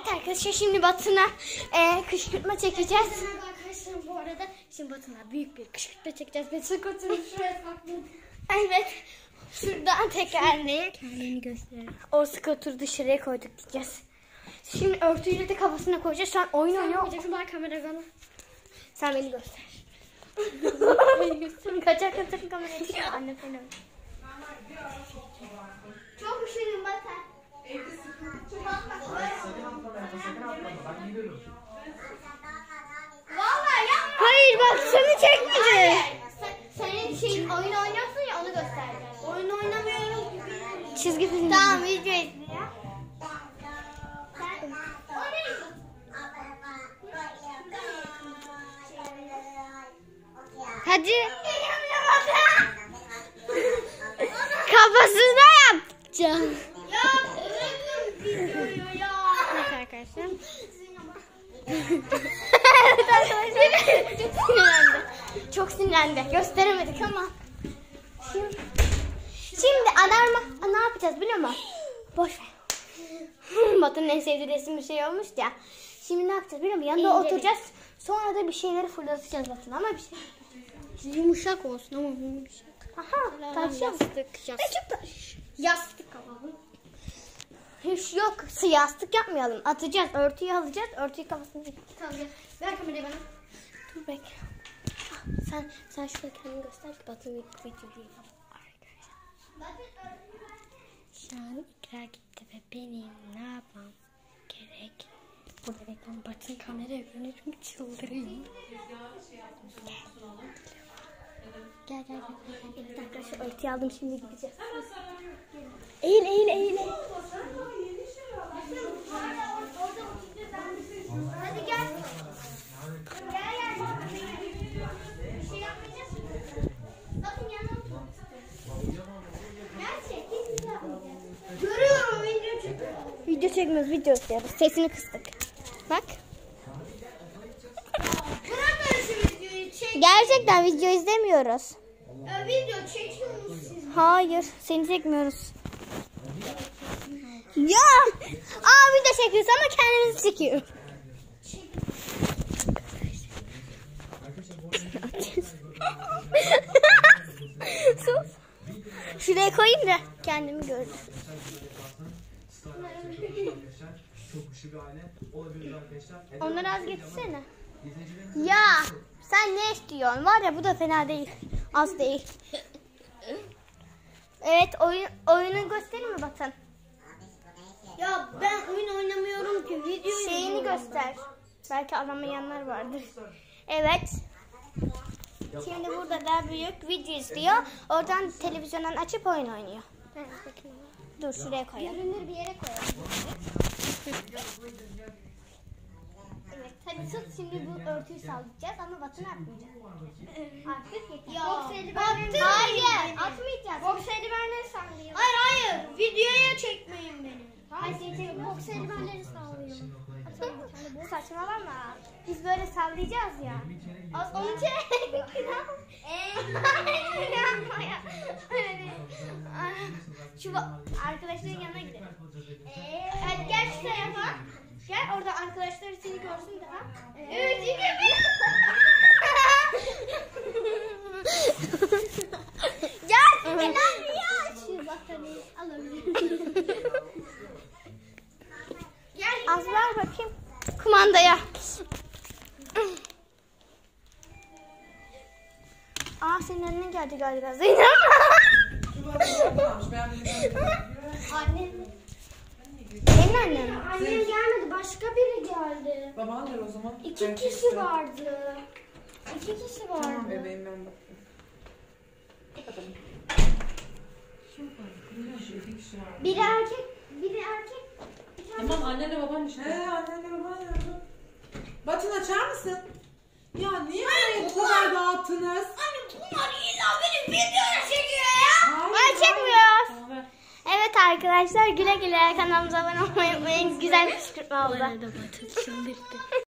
Evet arkadaşlar şimdi Batı'na kışkırtma çekeceğiz. Arkadaşlar bu arada şimdi Batı'na büyük bir kışkırtma çekeceğiz. Ve skotunu şuraya saklayın. Evet. Şuradan tekerleyip kendini gösterelim. O skoturu dışarıya koyduk diyeceğiz. Şimdi örtüyle de kafasına koyacağız. Şu an oyun oynuyor. Ben kamerayı bana. Sen beni göster. Beni göster. Kaçar kamerayı. Anne seni öyle. Çok üşüdüm Batı. Evde sıkıntı çok. Sakın atma. Ben gidiyorum. Vallahi yapma. Hayır bak seni çekmeyeceğim. Senin şeyin oyun oynuyorsun ya onu göstereceğim. Oyun oynamıyorum. Çizgi film. Tamam video izle ya. Hadi. Kafasına yapacağım. Ya bırakın videoyu ya. Evet arkadaşlar. Evet arkadaşlar. Çok sinirlendi. Çok sinirlendi. Gösteremedik ama. Şimdi alarma ne yapacağız biliyor musun? Boş ver. Batı'nın en sevdiği resim bir şey olmuş ya. Şimdi ne yapacağız biliyor musun? Yanında oturacağız. Sonra da bir şeyleri fırlatacağız Batı'na ama bir şey. Yumuşak olsun ama yumuşak. Aha, taş yastık. Yastık ama bu. Hiç yok. Yastık yapmayalım. Atacağız. Örtüyü alacağız. Örtüyü kafasına takacağız. Ver kamerayı bana. Dur bekle. Sen şurada kendini göster ki Batı'nın videoyu arkadaşlar. Şu an ikrar gitti ve benim ne yapmam gerek? Burada reklam Batı'nın kameraya görünürüm çıldırayım. Gel. Evet arkadaşlar örtüyü aldım şimdi gideceğiz. Eğil. Hadi gel. Gel. Bir şey yapmayacağız. Bakın yanına otur. Gerçek hiçbir şey yapmayacağız. Görüyorum video çekiyorum. Video çekmiyoruz video istiyoruz. Sesini kıstık. Bak. Bırakın şu videoyu çek. Gerçekten video izlemiyoruz. Video çekiyorsunuz siz. Hayır seni çekmiyoruz. Ya! Video çekiyoruz ama kendimizi çekiyoruz. Sus. Şuraya koyayım da kendimi gördüm. Onları az getirsene. Ya sen ne istiyorsun? Var ya bu da fena değil. Az değil. Evet oyunu göstereyim mi Batan? Ya ben oyun oynamıyorum ki. Videoyu şeyini göster. Belki anlamayanlar vardır. Evet. Şimdi burada daha büyük video izliyor. Oradan televizyondan açıp oyun oynuyor. Dur şuraya koyalım. Görünür bir yere koyalım. Evet hadi tut şimdi bu örtüyü sallayacağız ama Batı ne yapmayacağız? Artık yeter. Hayır atmayacağız. Boks eldivenleri sallayalım. Hayır videoya çekmeyin beni. Hayır boks eldivenleri sallayalım. Saçmalama. Biz böyle sallayacağız ya. Onu çek. Yapma ya. Şu arkadaşların yanına gidelim. Hadi gel şu tarafa. Gel orada arkadaşlar seni görsün daha. Evet, 2 1. Gel. Ben ya. Şu battaniyeyi alabilirim. Gel. Az ver bakayım. Kumandaya. Senin önüne geldi galiba Zeynep. Annem. Benim annem. Annem gelmedi. Başka biri geldi. Baban gel o zaman. 2 kişi vardı. 2 kişi vardı. Tamam bebeğim ben bakayım. Biri erkek, biri erkek. Tamam annenle baban işte. Annenle baban yardım. Batın açar mısın? Ya niye bu kadar dağıttınız? Anne bunlar illa benim videoya çekiyor ya. Hayır, çekmiyoruz. Tamam. Evet arkadaşlar güle güle kanalımıza abone olmayı unutmayın. Güzel bir kışkırtma oldu.